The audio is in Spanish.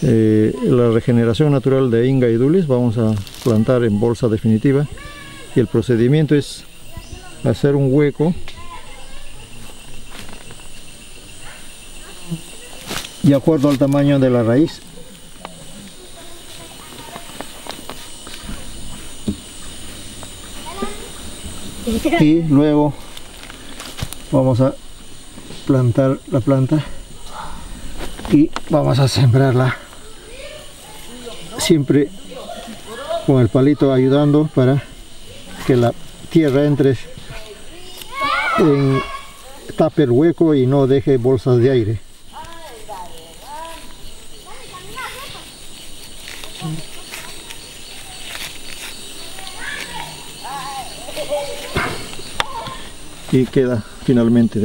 la regeneración natural de Inga edulis. Vamos a plantar en bolsa definitiva y el procedimiento es hacer un hueco de acuerdo al tamaño de la raíz. Y luego vamos a plantar la planta y vamos a sembrarla, siempre con el palito ayudando para que la tierra entre tape el hueco y no deje bolsas de aire. Y queda finalmente